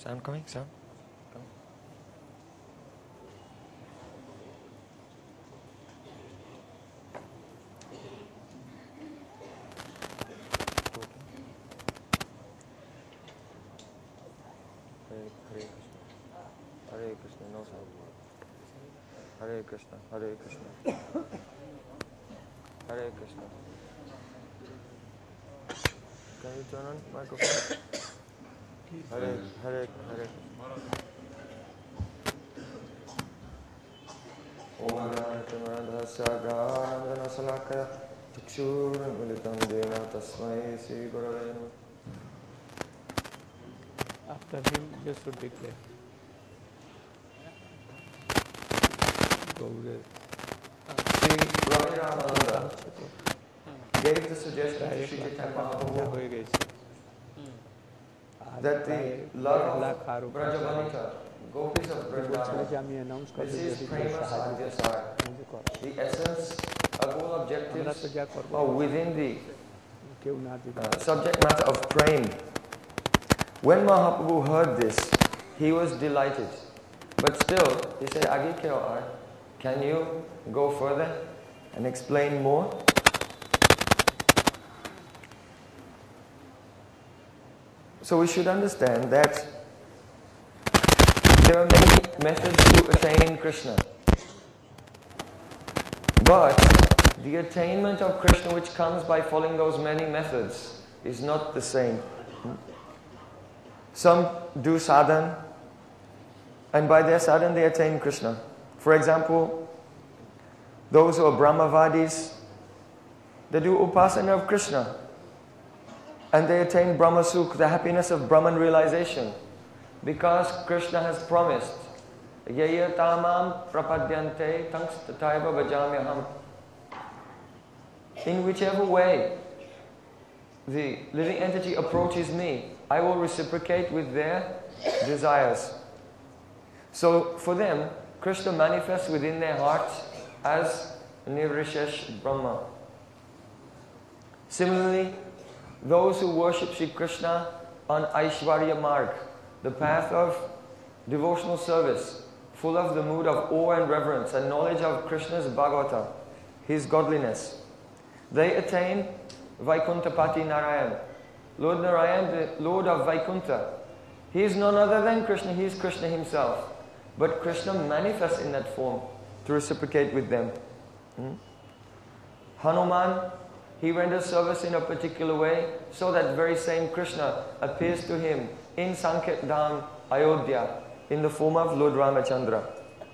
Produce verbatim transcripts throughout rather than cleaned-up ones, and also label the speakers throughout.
Speaker 1: Sound coming? Sound? Coming? Hare, Hare Krishna. Hare Krishna, no sound. Hare Krishna, Hare Krishna. Hare Krishna. Can you turn on microphone? Hare, Hare, Hare. Om Namaste Granam Salakaya Chakshurang Militam Dena Tasmai Sri Gurave Namaha.
Speaker 2: After him, just should declare.
Speaker 1: Sri Swami Ramananda gave the suggestion to Sri Chaitanya Mahaprabhu that the love of Brajavanita, gopis of Vrindavan, this is prema sadhyasar. The essence, our goal objectives are within the uh, subject matter of prema. When Mahaprabhu heard this, he was delighted. But still, he said, Agi kya aur? Can you go further and explain more? So we should understand that there are many methods to attain Krishna. But the attainment of Krishna which comes by following those many methods is not the same. Some do sadhana, and by their sadhana they attain Krishna. For example, those who are Brahmavadis, they do upasana of Krishna, and they attain Brahma Sukh, the happiness of Brahman realization, because Krishna has promised, Yaya tamam prapadyante tanks tataiva bhajamyaham. In whichever way the living entity approaches me, I will reciprocate with their desires. So for them, Krishna manifests within their hearts as Nirvishesh Brahma. Similarly, those who worship Sri Krishna on Aishwarya Marg, the path of devotional service, full of the mood of awe and reverence and knowledge of Krishna's Bhagavata, his godliness, they attain Vaikuntapati Narayan. Lord Narayan, the Lord of Vaikuntha, he is none other than Krishna, he is Krishna himself. But Krishna manifests in that form to reciprocate with them. Hmm? Hanuman, he renders service in a particular way, so that very same Krishna appears to him in Sanket Dham, Ayodhya, in the form of Lord Ramachandra.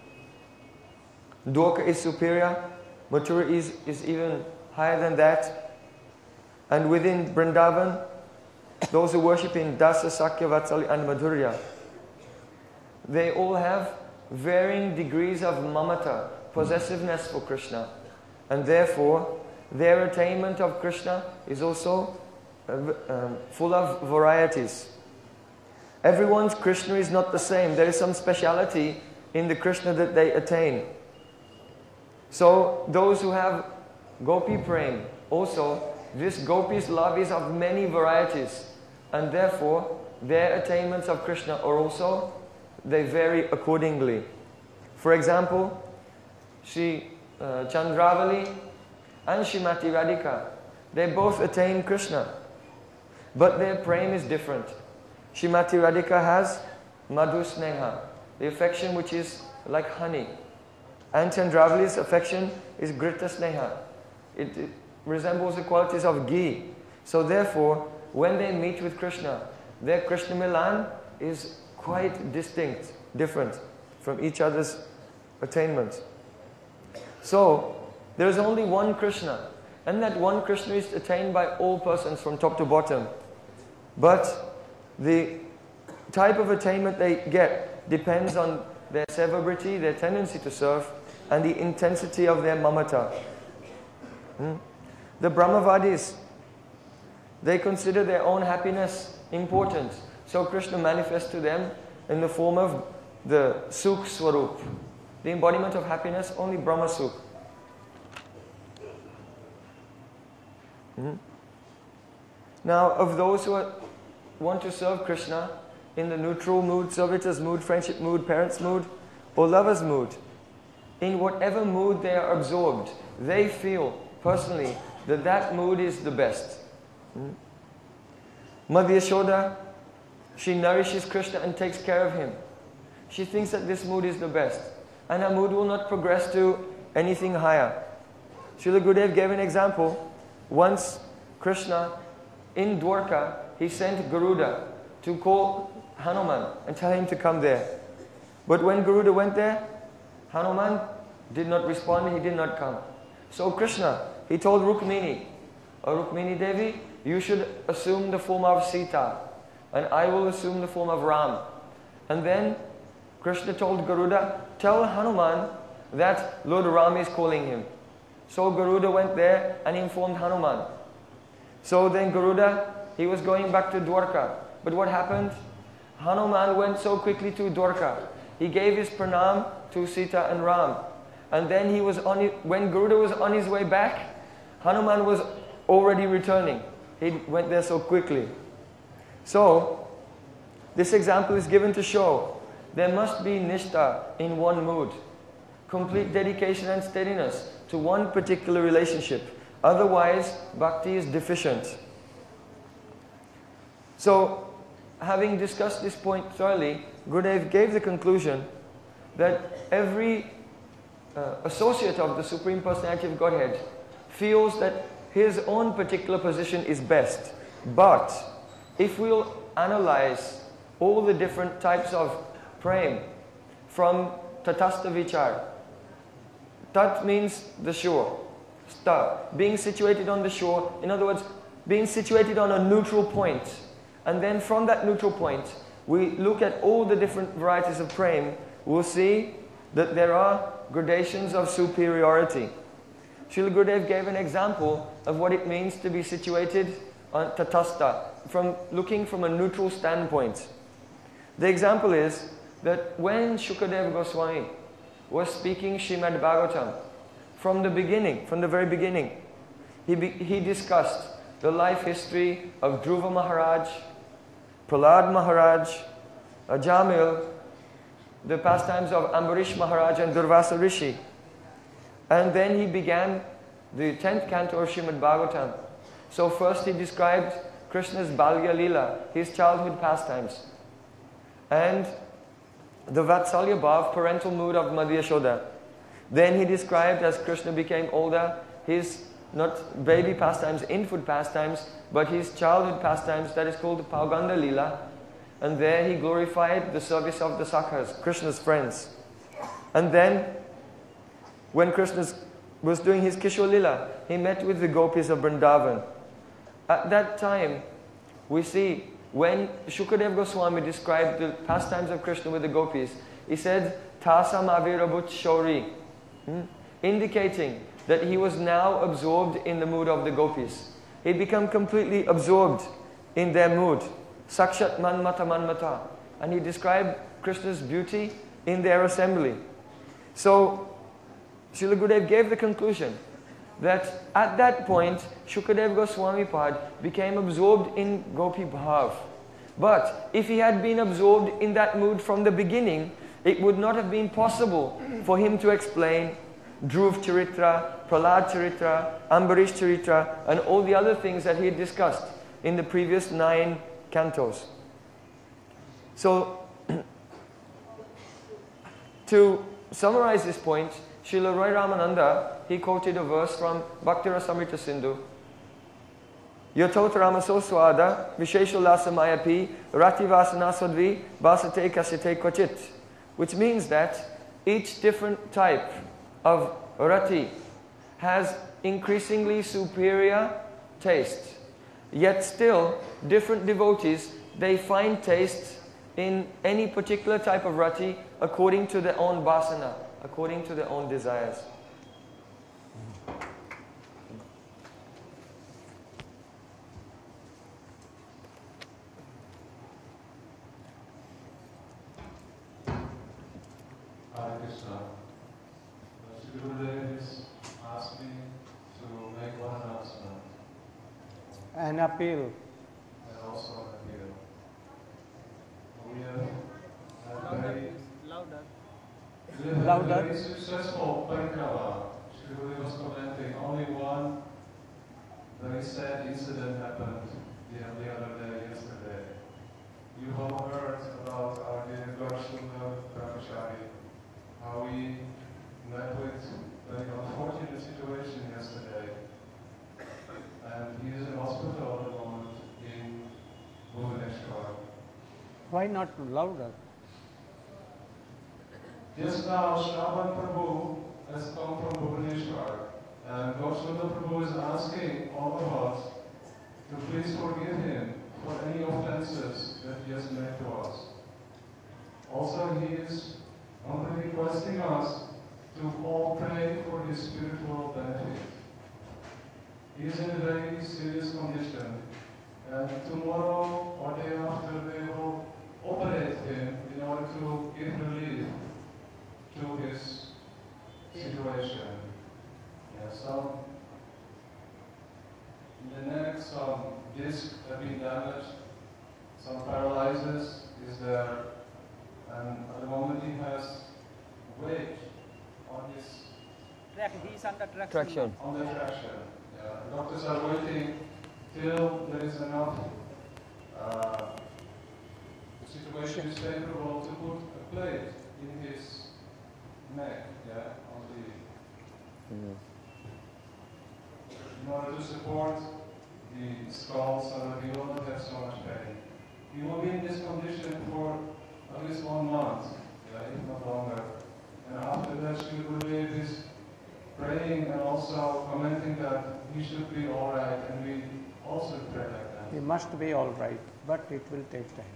Speaker 1: Dwarka is superior, Mathura is, is even higher than that. And within Vrindavan, those who worship in Dasa, Sakya, Vatsalya and Madhurya, they all have varying degrees of mamata, possessiveness for Krishna. And therefore, their attainment of Krishna is also uh, um, full of varieties. Everyone's Krishna is not the same. There is some speciality in the Krishna that they attain. So, those who have Gopi Prem, also, this Gopi's love is of many varieties. And therefore, their attainments of Krishna are also, they vary accordingly. For example, Shri uh, Chandravali and Shrimati Radhika, they both attain Krishna, but their prem is different. Shrimati Radhika has Madhu Sneha, the affection which is like honey, and Chandravali's affection is Grita Sneha. It, it resembles the qualities of ghee. So therefore, when they meet with Krishna, their Krishna Milan is quite distinct, different from each other's attainment. So, there is only one Krishna, and that one Krishna is attained by all persons from top to bottom. But the type of attainment they get depends on their sevabriti, their tendency to serve, and the intensity of their mamata. Hmm? The Brahmavadis, they consider their own happiness important. So Krishna manifests to them in the form of the Sukh Swarup, the embodiment of happiness, only Brahma Sukh. Hmm? Now, of those who are, want to serve Krishna, in the neutral mood, servitors mood, friendship mood, parents mood, or lovers mood, in whatever mood they are absorbed, they feel personally that that mood is the best. Hmm? Mother Yashoda, she nourishes Krishna and takes care of him. She thinks that this mood is the best, and her mood will not progress to anything higher. Srila Gurudev gave an example. Once Krishna, in Dwarka, he sent Garuda to call Hanuman and tell him to come there. But when Garuda went there, Hanuman did not respond, he did not come. So Krishna, he told Rukmini, "O Rukmini Devi, you should assume the form of Sita, and I will assume the form of Ram." And then Krishna told Garuda, "Tell Hanuman that Lord Ram is calling him." So Garuda went there and informed Hanuman. So then Garuda, he was going back to Dwarka. But what happened? Hanuman went so quickly to Dwarka. He gave his pranam to Sita and Ram. And then he was on his, when Garuda was on his way back, Hanuman was already returning. He went there so quickly. So, this example is given to show there must be nishtha in one mood. Complete dedication and steadiness to one particular relationship. Otherwise, bhakti is deficient. So, having discussed this point thoroughly, Gurudev gave the conclusion that every uh, associate of the Supreme Personality of Godhead feels that his own particular position is best. But if we'll analyze all the different types of prem from tatastha vichar, tat means the shore, sta, being situated on the shore, in other words, being situated on a neutral point. And then from that neutral point, we look at all the different varieties of prem, we'll see that there are gradations of superiority. Srila Gurudev gave an example of what it means to be situated on tatastha, from looking from a neutral standpoint. The example is that when Shukadeva Goswami was speaking Srimad Bhagavatam, from the beginning, from the very beginning, he, be, he discussed the life history of Dhruva Maharaj, Prahlad Maharaj, Ajamil, the pastimes of Ambarish Maharaj and Durvasa Rishi. And then he began the tenth canto of Srimad Bhagavatam. So first he described Krishna's Balya Leela, his childhood pastimes. And the Vatsalya Bhav, parental mood of Madhya Yashoda. Then he described, as Krishna became older, his not baby pastimes, infant pastimes, but his childhood pastimes, that is called the Pauganda Leela. And there he glorified the service of the Sakhas, Krishna's friends. And then, when Krishna was doing his Kishore Leela, he met with the gopis of Vrindavan. At that time, we see, when Shukadeva Goswami described the pastimes of Krishna with the gopis, he said, Tasam avirabhut shori, hmm? indicating that he was now absorbed in the mood of the gopis. He'd become completely absorbed in their mood. Sakshat manmata manmata. And he described Krishna's beauty in their assembly. So, Srila Gurudev gave the conclusion that at that point, Shukadeva Goswami Pad became absorbed in Gopi Bhav. But if he had been absorbed in that mood from the beginning, it would not have been possible for him to explain Dhruv Charitra, Prahlad Charitra, Ambarish Charitra, and all the other things that he had discussed in the previous nine cantos. So, to summarize this point, Srila Roy Ramananda, he quoted a verse from Bhakti Rasamrita Sindhu. Yatot ramaso swada vishesholasa mayapi rati vasana sadvi vasate kasite kochit. Which means that each different type of rati has increasingly superior taste. Yet still, different devotees, they find taste in any particular type of rati according to their own vasana, according to their own desires.
Speaker 3: Hare Krishna. Shri Gurudev has asked me to make one announcement.
Speaker 2: An appeal.
Speaker 3: And also an appeal. We
Speaker 2: that?
Speaker 3: very successful parikrama. Shri Gurudev was commenting, only one very sad incident happened the, the other day, yesterday. You all heard about our dear Gaurasundar Brahmachari, how we met with a very unfortunate situation yesterday. And he is in hospital at the moment in Bhubaneswar.
Speaker 2: Why not louder?
Speaker 3: Just now, Shravan Prabhu has come from Bhubaneswar, and Gaurasundar Prabhu is asking all of us to please forgive him for any offenses that he has made to us. Also, he is only requesting us to all pray for his spiritual benefit. He is in a very serious condition, and tomorrow or day after they will operate him in order to give relief to his situation. Yeah, some in the neck, some discs have been damaged, some paralysis is there, and at the moment he has weight on his
Speaker 4: Track, he is under traction.
Speaker 1: Traction.
Speaker 3: on the traction. Yeah, the doctors are waiting till there is enough uh, situation is favorable to put a plate in his neck, yeah, on the
Speaker 1: Mm.
Speaker 3: in order to support the skull so that he will not have so much pain. He will be in this condition for at least one month, yeah, if not longer. And after that, Shri Gurudev is praying and also commenting that he should be all right, and we also pray like that.
Speaker 2: He must be all right, but it will take time.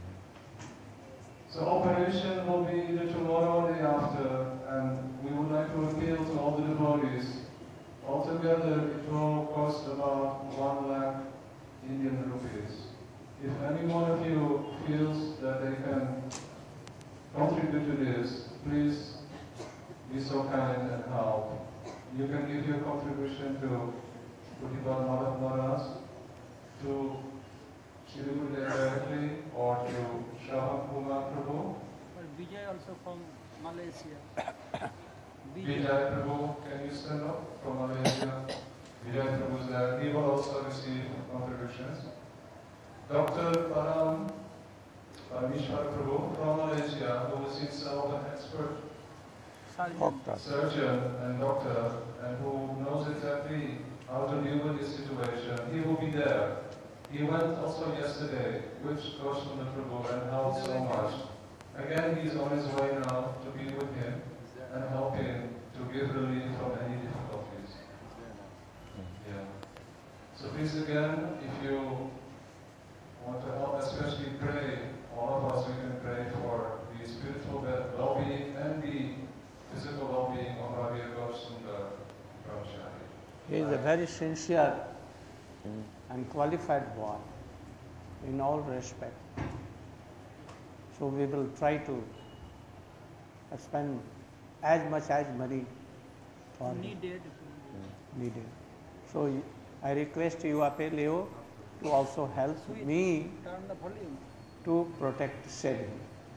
Speaker 3: So operation will be either tomorrow or the day after, and we would like to appeal to all the devotees. Altogether, it will cost about one lakh Indian rupees. If any one of you feels that they can contribute to this, please be so kind and help. You can give your contribution to Putipat Madhav Maharaj, to Shri Gurudev directly, or to Shravan Kumar Prabhu.
Speaker 4: But Vijay also from Malaysia.
Speaker 3: Vijay Prabhu, can you stand up from Malaysia? Vijay Prabhu is there. He will also receive contributions. Doctor Param Parmeshwar Prabhu from Malaysia, who is himself an expert
Speaker 2: Doctor.
Speaker 3: surgeon and doctor, and who knows exactly how to deal with this situation. He will be there. He went also yesterday with Gaurasundar Prabhu and helped so much. Again, he is on his way now to be with him and help him to give relief from any difficulties. Yeah. So please again, if you want to help, especially pray, all of us, we can pray for the spiritual well-being and the physical well-being of our dear Gaurasundar Brahmachari.
Speaker 2: He is a very sincere and qualified boy in all respect. So we will try to spend as much as money for him
Speaker 4: Needed.
Speaker 2: needed. So I request you, Ape Leo, to also help me
Speaker 4: Turn the volume.
Speaker 2: to protect Seven.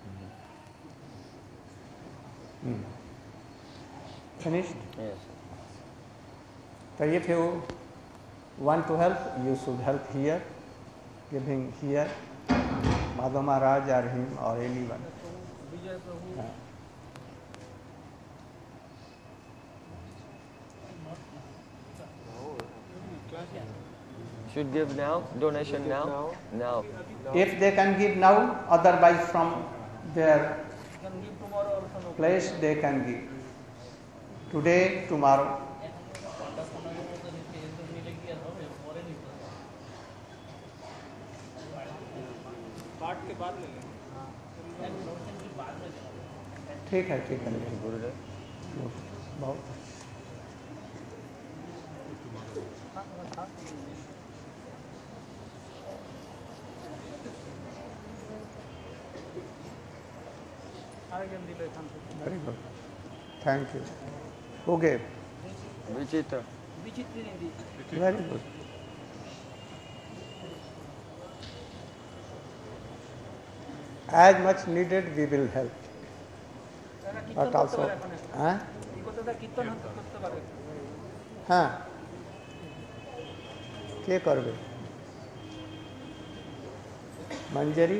Speaker 2: Hmm. Finished?
Speaker 1: Yes.
Speaker 2: So if you want to help, you should help here, giving here, Madhav Maharaj or him or anyone.
Speaker 4: Vijay Prabhu.
Speaker 2: Uh,
Speaker 1: Should give now? Donation now? Now.
Speaker 2: If they can give now, otherwise from their
Speaker 4: Can give tomorrow also. No.
Speaker 2: place they can give. Today, tomorrow.
Speaker 4: पाठ के बाद ले लेंगे।
Speaker 2: ठीक है, ठीक है।
Speaker 1: Gurudev.
Speaker 2: बहुत very good. Thank you. Who gave?
Speaker 1: Vichitra.
Speaker 2: Very good. As much needed, we will help. But also হ্যাঁ
Speaker 4: এই কথাটা কীর্তন করতে পারে।
Speaker 2: হ্যাঁ কে করবে? মঞ্জরি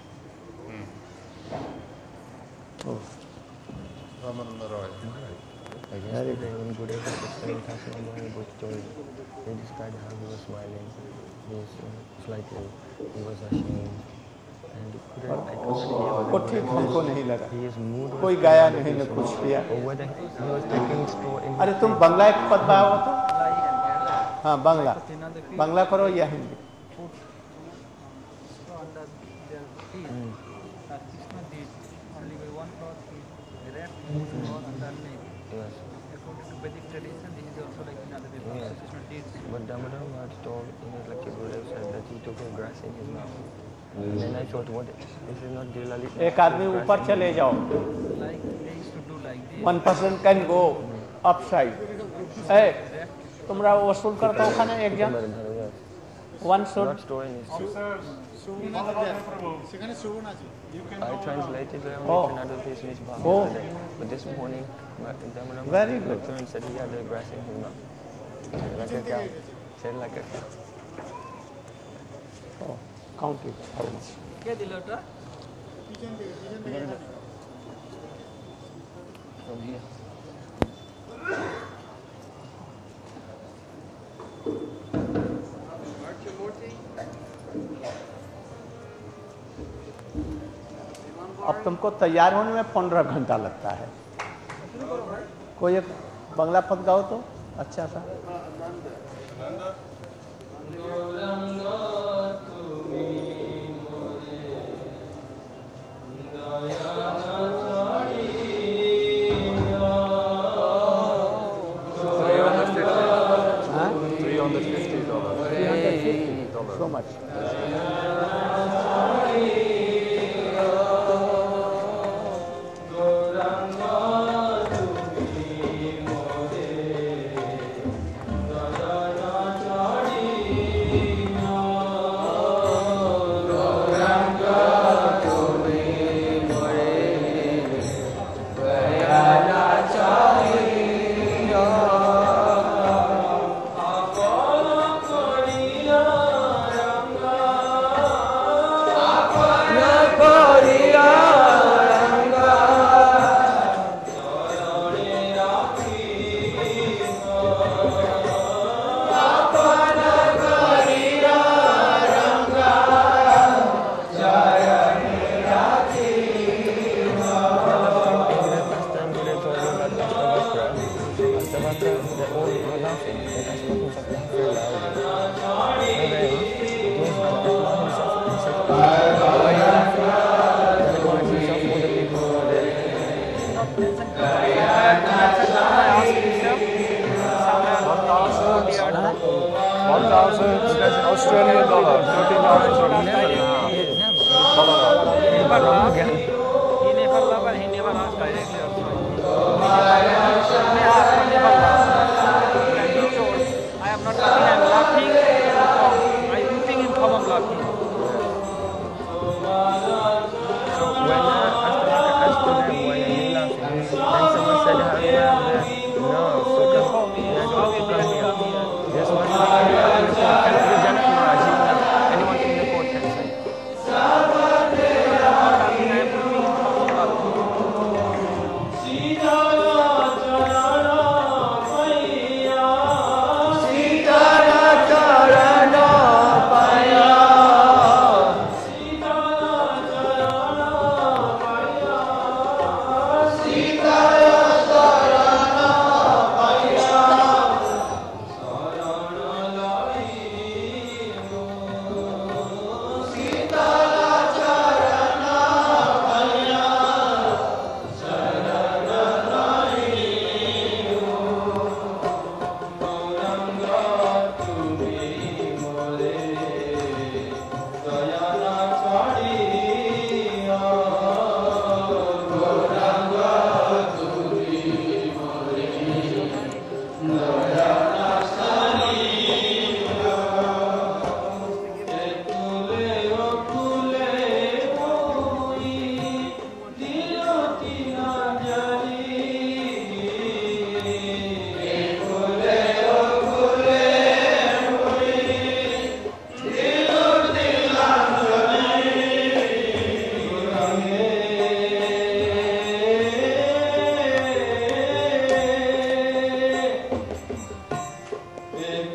Speaker 2: ও
Speaker 5: Ramananda Roy.
Speaker 2: Very
Speaker 6: Yesterday when Gurudev was explaining Kasima Bhai good story, he described how he was smiling, he was uh, slightly, he was ashamed, and Gurudev, I totally hear
Speaker 2: वो
Speaker 6: what
Speaker 2: ठीक हमको नहीं लगा,
Speaker 6: he is mood was
Speaker 2: कोई गाया
Speaker 6: very
Speaker 2: नहीं न
Speaker 6: peaceful.
Speaker 2: कुछ किया।
Speaker 6: Or whether he was taking straw in
Speaker 2: अरे
Speaker 6: his
Speaker 2: तुम
Speaker 6: face.
Speaker 2: बांग्ला एक पद पाया हो तो? हाँ बांग्ला,
Speaker 4: Another field
Speaker 2: बांग्ला करो या Hindi?
Speaker 4: put straw under their feet.
Speaker 6: Mm.
Speaker 4: As Krishna did, only by one cloth he wrapped his straw underneath.
Speaker 6: Yes.
Speaker 4: According to Vedic tradition, this is also like in other people.
Speaker 6: Yes.
Speaker 4: Krishna did.
Speaker 6: But Damodar Maharaj told in his lecture, Gurudev said that he took a grass in his mouth. And then I thought, what, this is not really...
Speaker 2: एक आदमी ऊपर चले जाओ,
Speaker 4: Like they used to do like this.
Speaker 2: one person can go upside. ए তোমরা ওসুল করতে ওখানে একজন one should
Speaker 6: Not straw in his...
Speaker 3: সেখানে শ্রবণ আছে। You can
Speaker 6: I
Speaker 3: go
Speaker 6: translated around
Speaker 2: Oh.
Speaker 6: in another place in his Bhagavad
Speaker 2: Oh.
Speaker 6: Gita. But this morning, my- Damodar
Speaker 2: Very
Speaker 6: Maharaj
Speaker 2: good.
Speaker 6: lectured and said he had the grass in his mouth. Like a cow. Said like a cow.
Speaker 2: oh, count it.
Speaker 4: কে দিল ওটা?
Speaker 6: From here.
Speaker 2: अब तुमको तैयार होने में पंद्रह घंटा लगता है। कोई एक बांग्ला पद गाओ तो अच्छा सा। हाँ?
Speaker 5: three hundred fifty dollars.
Speaker 2: three hundred fifty. So much.
Speaker 6: Last time Gurudev told me about Ashtavakra. Ashtavakra, they all were laughing. And Ashtavakra was laughing very loudly. And then it was Jagatnath himself. He said, why are you laughing? Jagatnath himself, all the people who were there.
Speaker 5: One thousand Australian dollars, thirteen thousand.
Speaker 4: Never laughed. He never laughed and he never asked directly also. He asked, he never laughed. And he told, I am not laughing, I am laughing in form. I am weeping in form of laughing.
Speaker 6: So when uh, Ashtavakra asked to them, why are you laughing? Then someone said, how you have the nerve to come, yeah, to come here. This must be in the court. Cannot be Janak Maharaj. He will have anyone in the court can say.
Speaker 4: I am weeping in form of laughing.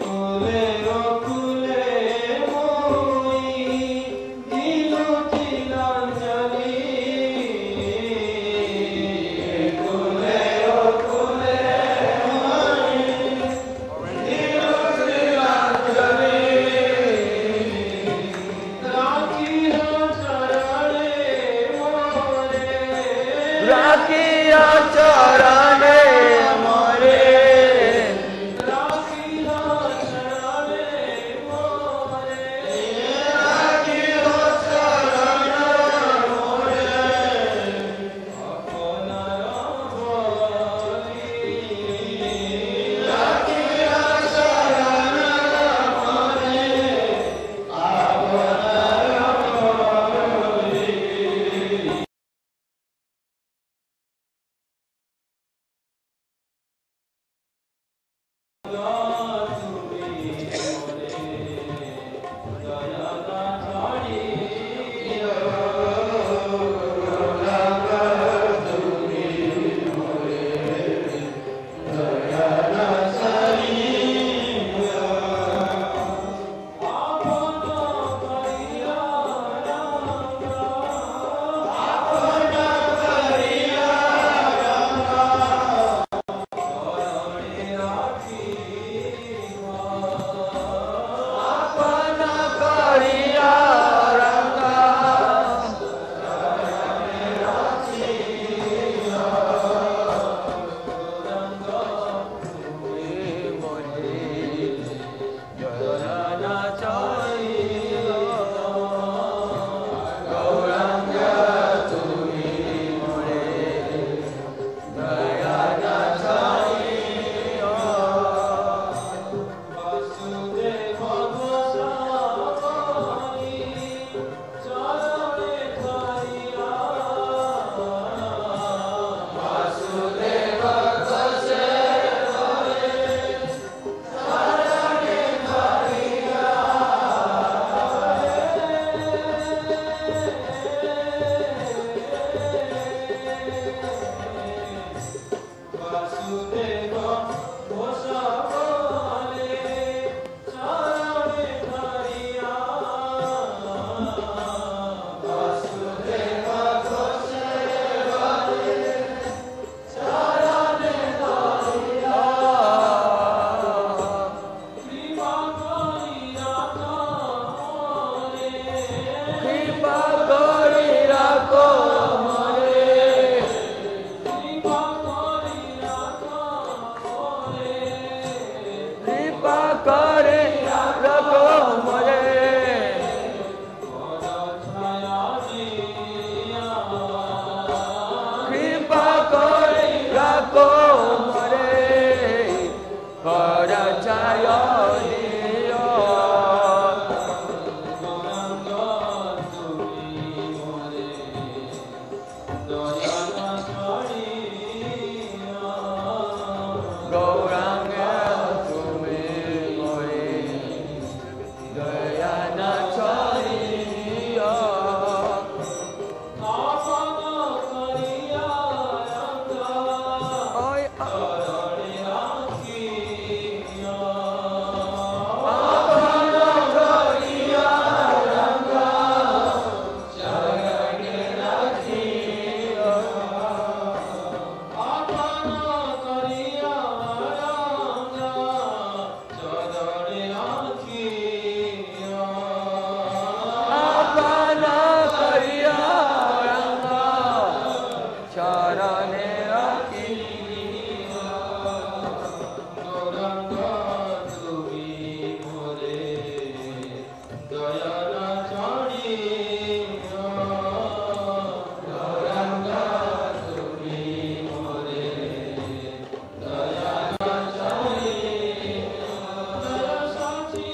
Speaker 7: Sachi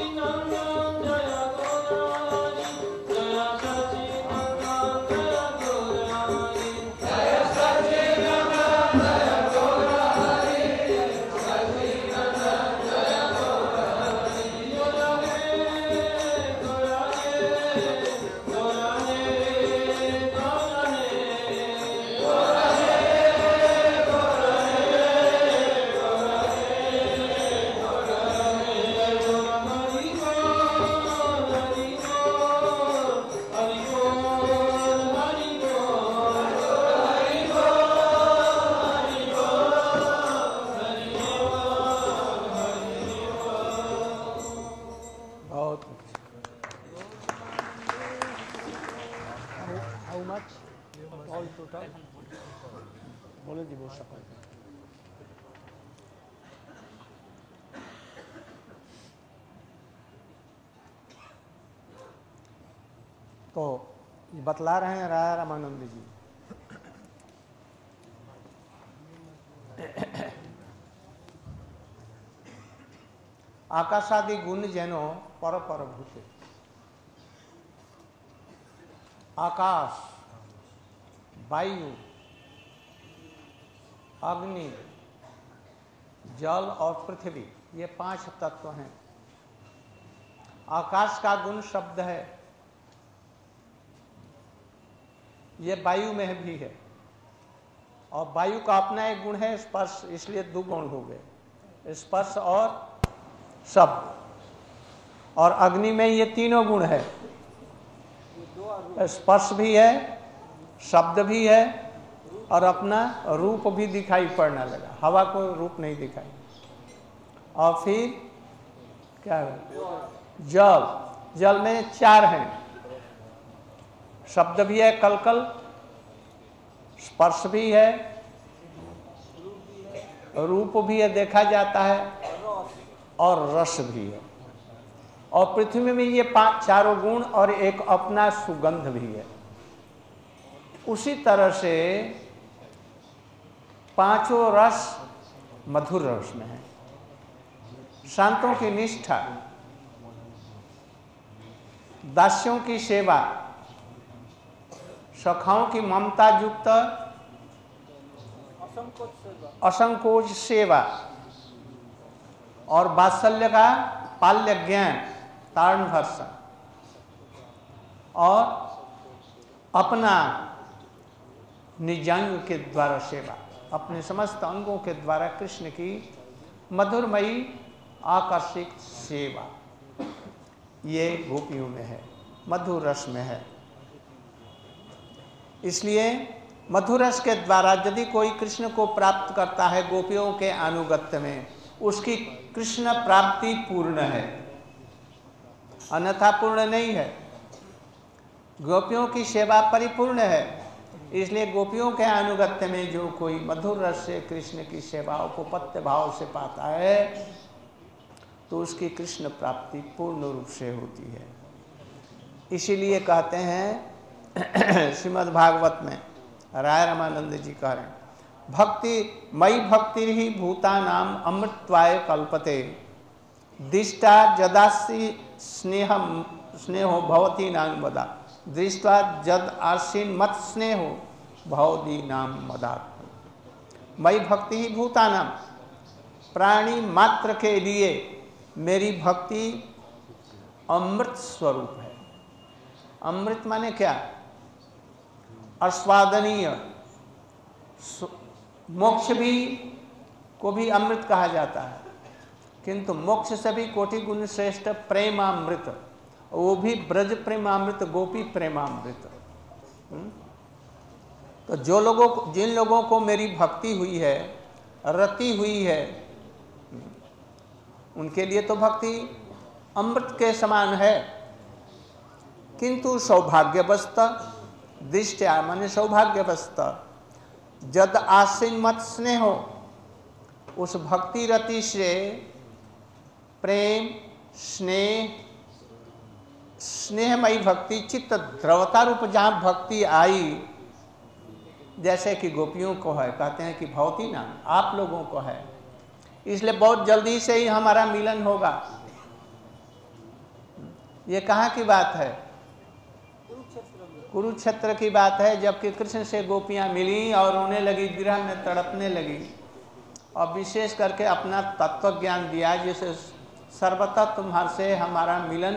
Speaker 2: বলে দিব সকলকে। तो ये बतला रहे हैं राय रामानंद जी, आकाशादि गुण जेनो पर पर भूते। आकाश, वायु, अग्नि, जल और पृथ्वी, ये पांच तत्व हैं। आकाश का गुण शब्द है, ये वायु में भी है, और वायु का अपना एक गुण है स्पर्श, इसलिए दो गुण हो गए, स्पर्श और शब्द। और अग्नि में ये तीनों गुण है, स्पर्श भी है, शब्द भी है, और अपना रूप भी दिखाई पड़ने लगा। हवा को रूप नहीं दिखाई। और फिर क्या है? जल, जल में चार हैं, शब्द भी है, कलकल, स्पर्श भी है, रूप भी है, देखा जाता है, और रस भी है। और पृथ्वी में ये पांच चारों गुण और एक अपना सुगंध भी है। उसी तरह से पांचों रस मधुर रस में है। शांतों की निष्ठा, दास्यों की सेवा, सखाओं की ममता युक्त असंकोच सेवा, और वात्सल्य का पाल्य ज्ञान, तारण भर्षण, और अपना निजांग के द्वारा सेवा, अपने समस्त अंगों के द्वारा कृष्ण की मधुरमयी आकर्षित सेवा, ये गोपियों में है, मधुर रस में है। इसलिए मधुर रस के द्वारा यदि कोई कृष्ण को प्राप्त करता है गोपियों के अनुगत्य में, उसकी कृष्ण प्राप्ति पूर्ण है, अन्यथा पूर्ण नहीं है। गोपियों की सेवा परिपूर्ण है। इसलिए गोपियों के अनुगत्य में जो कोई मधुर रस से कृष्ण की सेवा उपपत्ति भाव से पाता है, तो उसकी कृष्ण प्राप्ति पूर्ण रूप से होती है। इसीलिए कहते हैं श्रीमद् भागवत में राय रामानंद जी कह रहे हैं, भक्ति मई भक्ति ही भूतानाम अमृतत्वाय कल्पते, दिष्टा जदासी स्नेह स्नेहो भवती नाम मदा, दृष्टा जद आसीन मत स्नेहो भवती नाम मदा। मई भक्ति ही भूतानाम, प्राणी मात्र के लिए मेरी भक्ति अमृत स्वरूप है। अमृत माने क्या? आस्वादनीय। मोक्ष भी को भी अमृत कहा जाता है, किंतु मोक्ष से भी कोटि गुण श्रेष्ठ प्रेमामृत, वो भी ब्रज प्रेमामृत, गोपी प्रेमामृत। तो जो लोगों को, जिन लोगों को मेरी भक्ति हुई है, रति हुई है, उनके लिए तो भक्ति अमृत के समान है। किंतु सौभाग्यवस्त, दृष्टया माने सौभाग्यवस्त, जद आसीन मत स्नेह हो, उस भक्ति रति से प्रेम स्नेह स्नेहमयी भक्ति, चित्त द्रवता रूप जहाँ भक्ति आई, जैसे कि गोपियों को है, कहते हैं कि भवती नाम आप लोगों को है, इसलिए बहुत जल्दी से ही हमारा मिलन होगा। ये कहाँ की बात है? कुरुक्षेत्र की बात है, जबकि कृष्ण से गोपियां मिली और रोने लगी, विरह में तड़पने लगी, और विशेष करके अपना तत्व ज्ञान दिया, जिसे सर्वथा तुम्हारे से हमारा मिलन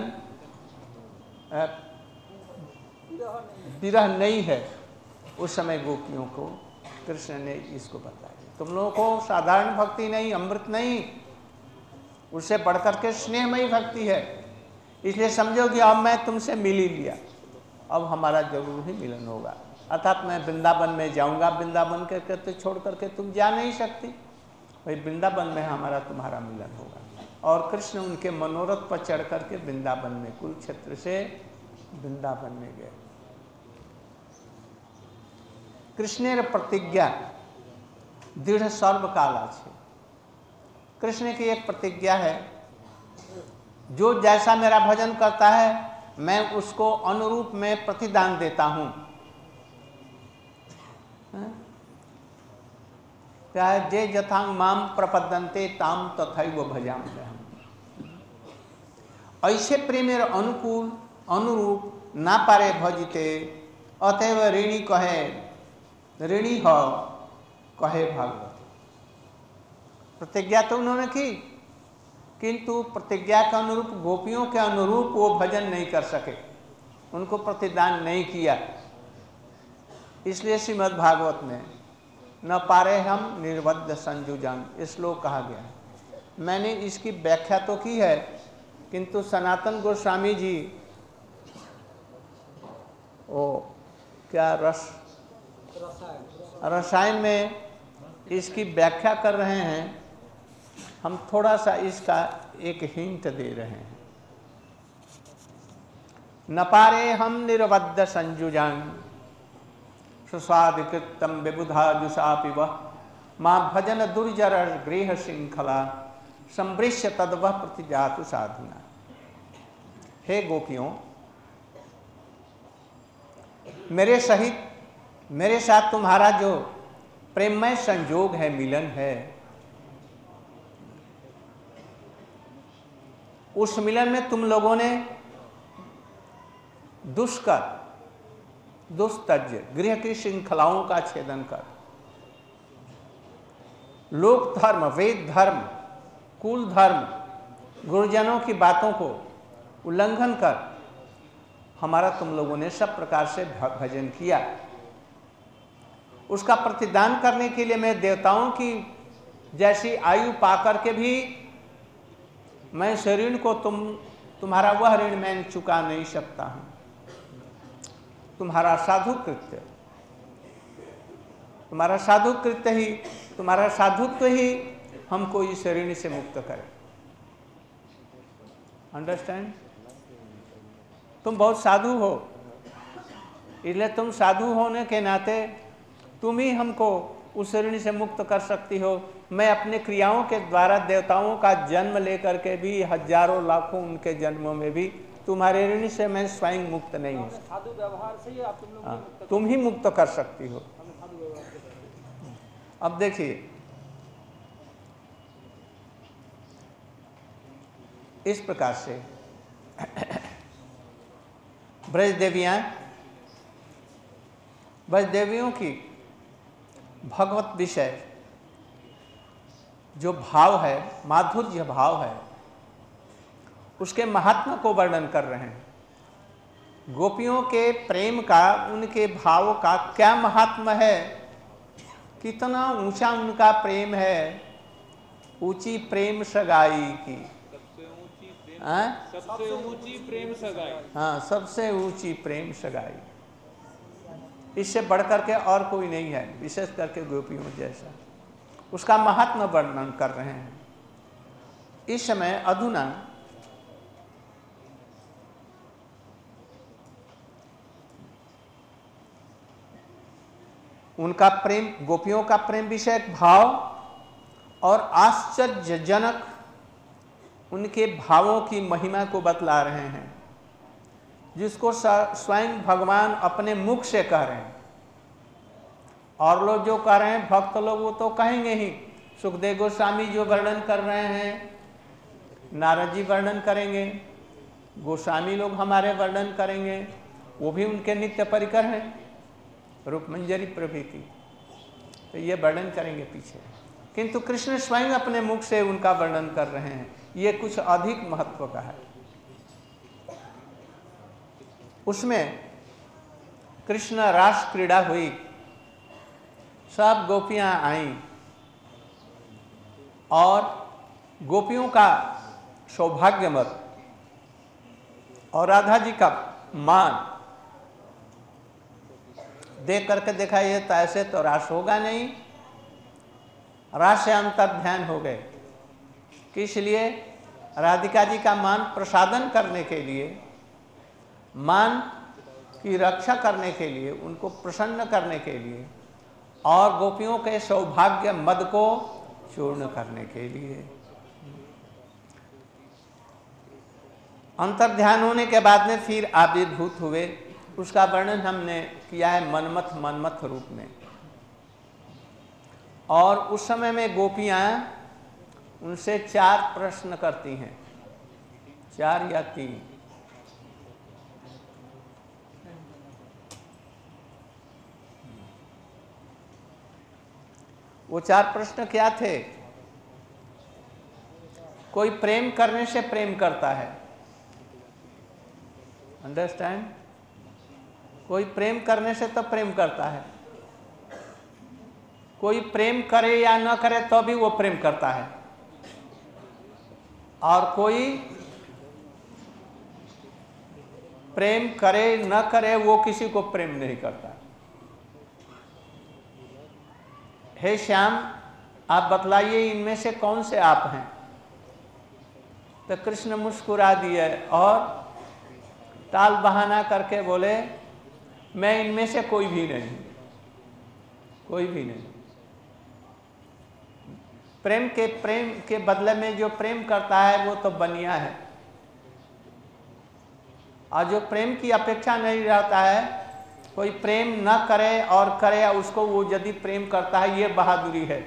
Speaker 2: विरह नहीं है। उस समय गोपियों को कृष्ण ने इसको बताया, तुम लोगों को साधारण भक्ति नहीं, अमृत नहीं, उससे बढ़कर के स्नेहमयी भक्ति है। इसलिए समझो कि अब मैं तुमसे मिल ही लिया, अब हमारा जरूर ही मिलन होगा। अर्थात मैं वृंदावन में जाऊंगा, वृंदावन के कहते छोड़ करके तुम जा नहीं सकती, भाई वृंदावन में हमारा तुम्हारा मिलन होगा। और कृष्ण उनके मनोरथ पर चढ़ करके वृंदावन में, कुरुक्षेत्र से वृंदावन में गए। कृष्णेर प्रतिज्ञा दृढ़ सर्वकाल आछे। कृष्ण की एक प्रतिज्ञा है, जो जैसा मेरा भजन करता है मैं उसको अनुरूप में प्रतिदान देता हूं। क्या है? जे जथांग माम प्रपद्यन्ते ताम तथैव भजाम्यहम्। ऐसे प्रेमेर अनुकूल अनुरूप ना पारे भजिते अतएव ऋणी कहे ऋणी हो कहे भागवत। प्रतिज्ञा तो उन्होंने की, किंतु प्रतिज्ञा के अनुरूप गोपियों के अनुरूप वो भजन नहीं कर सके, उनको प्रतिदान नहीं किया। इसलिए श्रीमद् भागवत में न पारे हम निर्बद्ध संजुजान ये श्लोक कहा गया है। मैंने इसकी व्याख्या तो की है, किंतु सनातन गोस्वामी जी ओ क्या रस रसायन में इसकी व्याख्या कर रहे हैं। हम थोड़ा सा इसका एक हिंट दे रहे हैं। न पारे हम निर्बद्ध संजुजान सुस्वादिकृतम विबुधा जुषापि वह माँ भजन दुर्जर गृह श्रृंखला संवृश्य तद्वह प्रतिजातु साधुना। हे गोपियों, मेरे सहित मेरे साथ तुम्हारा जो प्रेममय संयोग है, मिलन है, उस मिलन में तुम लोगों ने दुष्कर दुस्तज्य गृह की श्रृंखलाओं का छेदन कर, लोक धर्म, वेद धर्म, कुल धर्म, गुरुजनों की बातों को उल्लंघन कर हमारा तुम लोगों ने सब प्रकार से भजन किया। उसका प्रतिदान करने के लिए मैं देवताओं की जैसी आयु पाकर के भी मैं इस ऋण को तुम तुम्हारा वह ऋण मैं चुका नहीं सकता हूं। तुम्हारा साधु कृत्य तुम्हारा साधु कृत्य ही तुम्हारा साधुत्व ही हमको इस ऋण से मुक्त करे। अंडरस्टैंड? तुम बहुत साधु हो, इसलिए तुम साधु होने के नाते तुम ही हमको उस ऋण से मुक्त कर सकती हो। मैं अपने क्रियाओं के द्वारा देवताओं का जन्म लेकर के भी हजारों लाखों उनके जन्मों में भी तुम्हारे ऋण से मैं स्वयं मुक्त नहीं हूँ।
Speaker 4: साधु व्यवहार से ही आप तुम लोग
Speaker 2: हाँ, तुम ही मुक्त कर सकती हो। अब देखिए, इस प्रकार से ब्रज देवियां ब्रज देवियों की भगवत विषय जो भाव है, माधुर्य भाव है, उसके महात्मा को वर्णन कर रहे हैं। गोपियों के प्रेम का, उनके भाव का क्या महात्मा है, कितना ऊंचा उनका प्रेम है। ऊंची प्रेम सगाई की,
Speaker 4: सबसे ऊंची प्रेम सगाई।
Speaker 2: हाँ, सबसे ऊंची प्रेम सगाई, इससे बढ़कर के और कोई नहीं है, विशेष करके गोपियों जैसा। उसका महात्मा वर्णन कर रहे हैं। इस समय अधुना उनका प्रेम, गोपियों का प्रेम विषयक भाव और आश्चर्यजनक उनके भावों की महिमा को बतला रहे हैं, जिसको स्वयं भगवान अपने मुख से कह रहे हैं। और लोग जो कह रहे हैं, भक्त लोग, वो तो कहेंगे ही। सुखदेव गोस्वामी जो वर्णन कर रहे हैं, नारद जी वर्णन करेंगे, गोस्वामी लोग हमारे वर्णन करेंगे, वो भी उनके नित्य परिकर हैं, रूपमंजरी प्रभृति, तो ये वर्णन करेंगे पीछे। किंतु कृष्ण स्वयं अपने मुख से उनका वर्णन कर रहे हैं, ये कुछ अधिक महत्व का है। उसमें कृष्ण रास क्रीड़ा हुई, सब गोपियां आईं और गोपियों का सौभाग्य मत और राधा जी का मान देख करके देखा, ये तो ऐसे तो रास होगा नहीं। रास से अंतर ध्यान हो गए कि इसलिए राधिका जी का मान प्रसादन करने के लिए, मान की रक्षा करने के लिए, उनको प्रसन्न करने के लिए और गोपियों के सौभाग्य मद को चूर्ण करने के लिए। अंतर्ध्यान होने के बाद में फिर आविर्भूत हुए, उसका वर्णन हमने किया है मनमथ मनमथ रूप में। और उस समय में गोपियां उनसे चार प्रश्न करती हैं, चार या तीन। वो चार प्रश्न क्या थे? कोई प्रेम करने से प्रेम करता है, अंडरस्टैंड? कोई प्रेम करने से तो प्रेम करता है, कोई प्रेम करे या न करे तो भी वो प्रेम करता है, और कोई प्रेम करे न करे वो किसी को प्रेम नहीं करता। हे श्याम, आप बतलाइए इनमें से कौन से आप हैं? तो कृष्ण मुस्कुरा दिए और टाल बहाना करके बोले, मैं इनमें से कोई भी नहीं, कोई भी नहीं। प्रेम के प्रेम के बदले में जो प्रेम करता है वो तो बनिया है, और जो प्रेम की अपेक्षा नहीं रहता है, कोई प्रेम न करे और करे उसको वो यदि प्रेम करता है, ये बहादुरी है।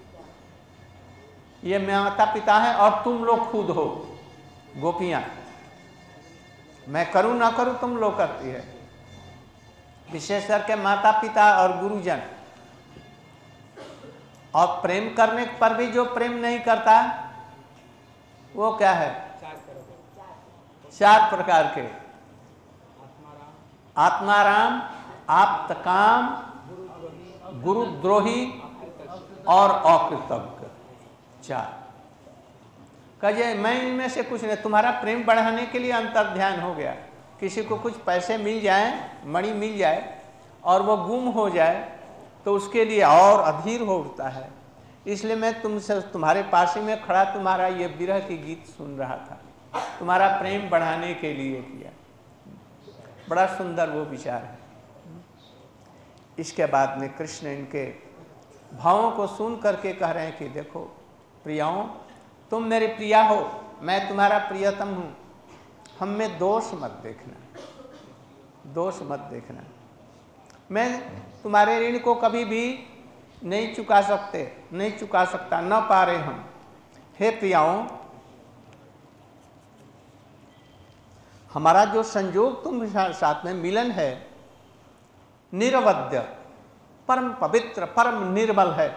Speaker 2: ये माता पिता है और तुम लोग खुद हो गोपियां। मैं करूं ना करूं तुम लोग करती है, विशेष करके माता पिता और गुरुजन। और प्रेम करने पर भी जो प्रेम नहीं करता वो क्या है? चार प्रकार के, आत्माराम, आप्तकाम, गुरुद्रोही और अकृतज्ञ। चार। कहे मैं इनमें से कुछ नहीं। तुम्हारा प्रेम बढ़ाने के लिए अंतर्ध्यान हो गया, किसी को कुछ पैसे मिल जाए, मणि मिल जाए और वो गुम हो जाए तो उसके लिए और अधीर हो उठता है। इसलिए मैं तुमसे तुम्हारे पास ही में खड़ा तुम्हारा ये विरह की गीत सुन रहा था, तुम्हारा प्रेम बढ़ाने के लिए किया। बड़ा सुंदर वो विचार है। इसके बाद में कृष्ण इनके भावों को सुन करके कह रहे हैं कि देखो प्रियाओं, तुम मेरे प्रिया हो, मैं तुम्हारा प्रियतम हूँ, हम में दोष मत देखना, दोष मत देखना। मैं तुम्हारे ऋण को कभी भी नहीं चुका सकते, नहीं चुका सकता, न पा रहे हम। हे प्रियाओं, हमारा जो संयोग तुम साथ में मिलन है निरवध्य, परम पवित्र, परम निर्मल है।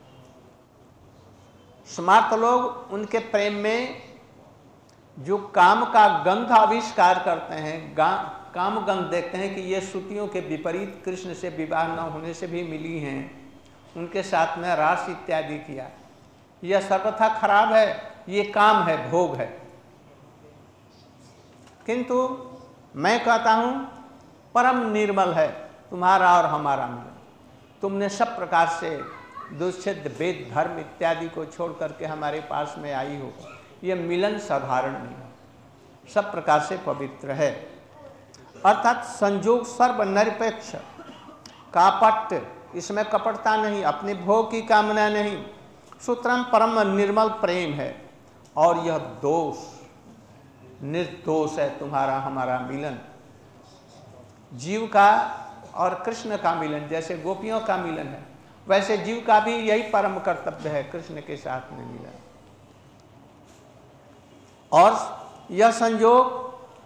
Speaker 2: स्मार्त लोग उनके प्रेम में जो काम का गंध आविष्कार करते हैं, काम गंध देखते हैं कि ये श्रुतियों के विपरीत कृष्ण से विवाह न होने से भी मिली हैं, उनके साथ में रास इत्यादि किया, यह सर्वथा खराब है, ये काम है, भोग है। किंतु मैं कहता हूँ परम निर्मल है तुम्हारा और हमारा मिलन। तुमने सब प्रकार से दुष्छिद्र वेद धर्म इत्यादि को छोड़ करके हमारे पास में आई हो, यह मिलन साधारण नहीं, सब प्रकार से पवित्र है। अर्थात संयोग सर्वनिरपेक्ष, कापट्य, इसमें कपटता नहीं, अपने भोग की कामना नहीं, सूत्रम परम निर्मल प्रेम है। और यह दोष निर्दोष है तुम्हारा हमारा मिलन। जीव का और कृष्ण का मिलन जैसे गोपियों का मिलन है, वैसे जीव का भी यही परम कर्तव्य है, कृष्ण के साथ में मिलन। और यह संयोग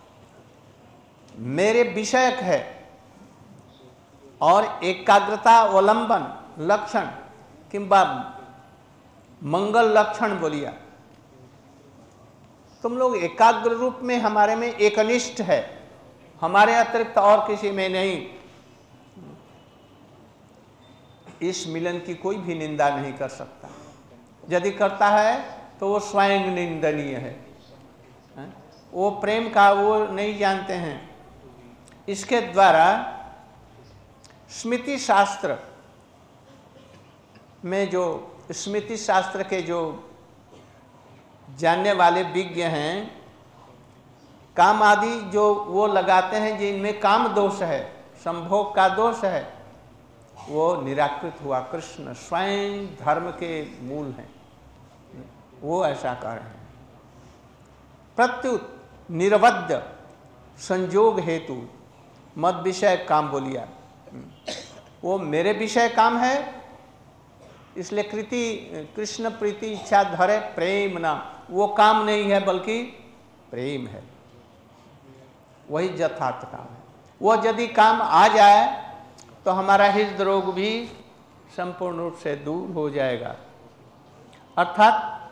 Speaker 2: मेरे विषयक है और एकाग्रता अवलंबन लक्षण किंबा मंगल लक्षण बोलिया। तुम लोग एकाग्र रूप में हमारे में एकनिष्ठ है, हमारे अतिरिक्त और किसी में नहीं। इस मिलन की कोई भी निंदा नहीं कर सकता, यदि करता है तो वो स्वयं निंदनीय है। वो प्रेम का वो नहीं जानते हैं। इसके द्वारा स्मृति शास्त्र में, जो स्मृति शास्त्र के जो जानने वाले विज्ञ हैं, काम आदि जो वो लगाते हैं जिनमें काम दोष है, संभोग का दोष है, वो निराकृत हुआ। कृष्ण स्वयं धर्म के मूल हैं, वो ऐसा कह रहे हैं। प्रत्युत निर्वद्य संजोग हेतु मद विषय काम बोलिया, वो मेरे विषय काम है, इसलिए कृति कृष्ण प्रीति इच्छा धरे प्रेम ना, वो काम नहीं है बल्कि प्रेम है, वही यथार्थ काम है। वो यदि काम आ जाए तो हमारा हृदय रोग भी संपूर्ण रूप से दूर हो जाएगा। अर्थात